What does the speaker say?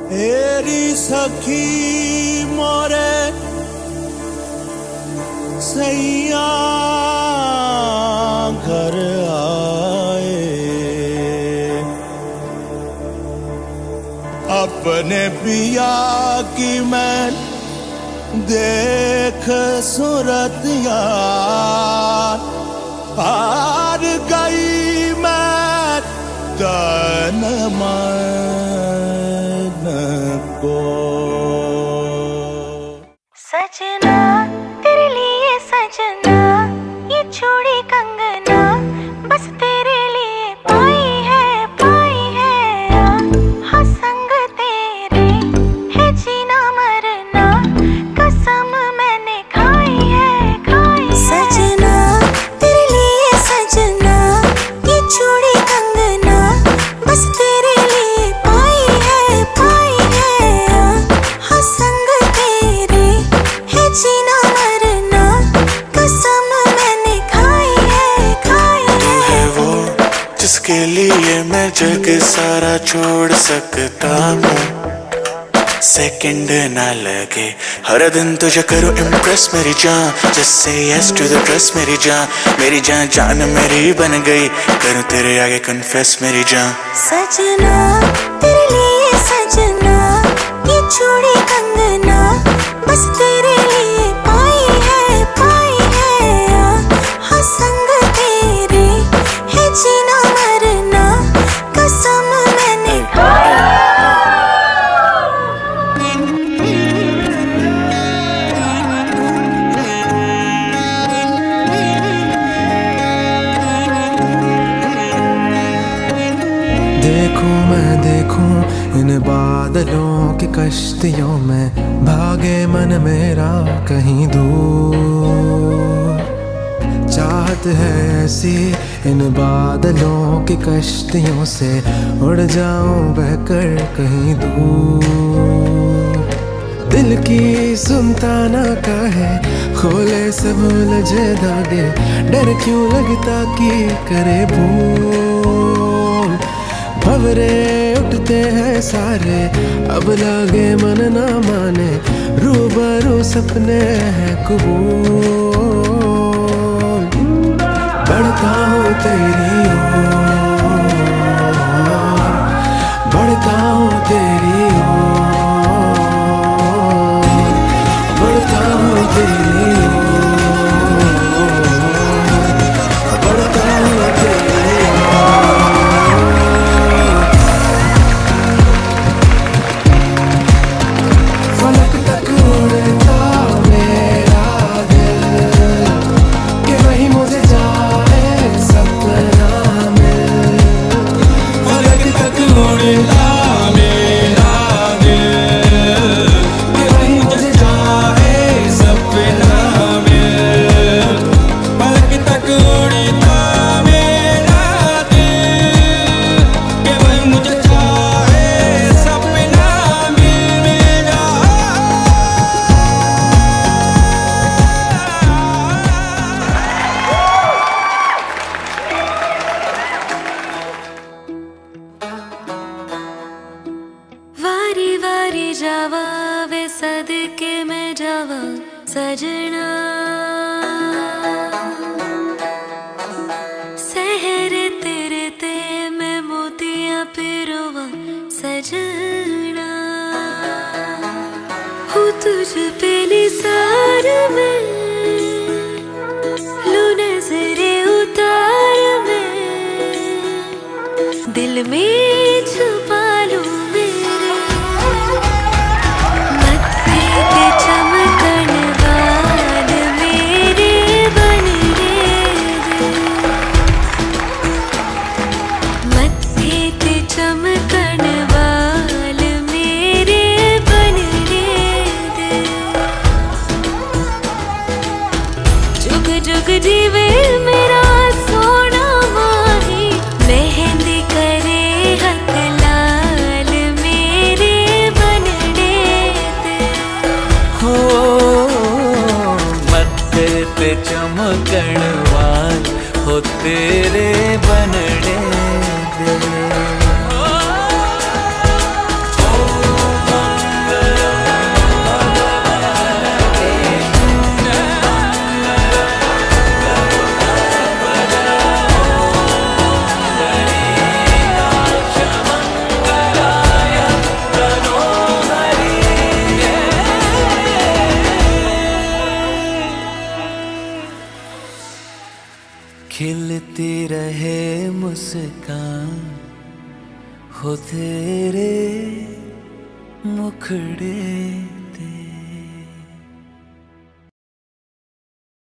एरी सखी मोरे सैया घर आए, अपने पिया की मैं देख सूरत यार, हार गई मैं तन मन को। सजना तेरे लिए सजना, ये चूड़ी कंगना बस तेरे लिए पाई है हाँ संग तेरे है जीना मरना, कसम मैंने खाई है सजना तेरे लिए सजना, ये चूड़ी कंगना बस तेरे लिए पाई है हाँ संग तेरे है जीना मरना, कसम मैंने खाई है तू है वो जिसके लिए मैं जग सारा छोड़ सकता हूँ, सेकंड ना लगे हर दिन तुझे करूँ इम्प्रेस मेरी जान, just say yes to the dress मेरी जान जान मेरी बन गई, करूँ तेरे आगे कन्फेस मेरी जान। सजना तेरे लिए सजना, ये चूड़ी कंगना बस तेरे लिए पाई है हाँ संग तेरे है जीना मरना, कसम मैंने देखूं इन बादलों की कश्तियों में, भागे मन मेरा कहीं दूर, चाहत है ऐसी इन बादलों की कश्तियों से, उड़ जाऊं बहकर कहीं दूर। दिल की सुनता ना काहे, खोले सब उलझे धागे, डर क्यों लगता कि करे भूल, भंवरे उठते हैं सारे अब लागे मन ना माने, रूबरू सपने हैं कबूल, बढ़ता हूँ तेरी ओर, बढ़ता हूँ तेरी ओर, बढ़ता हूँ तेरी ओर, बढ़ता हूँ तेरी जावा वे सदके में जावा सजना, सहर तेरे ते में मोतियां पिरोवा सजना, हूँ तुझ पे निसार में, लू नजरे उतार में, दिल में छुपा लूं जुग जीवे मेरा सोना माही, मेहंदी करे हक ला खिलती रहे मुस्कान हो तेरे मुखड़े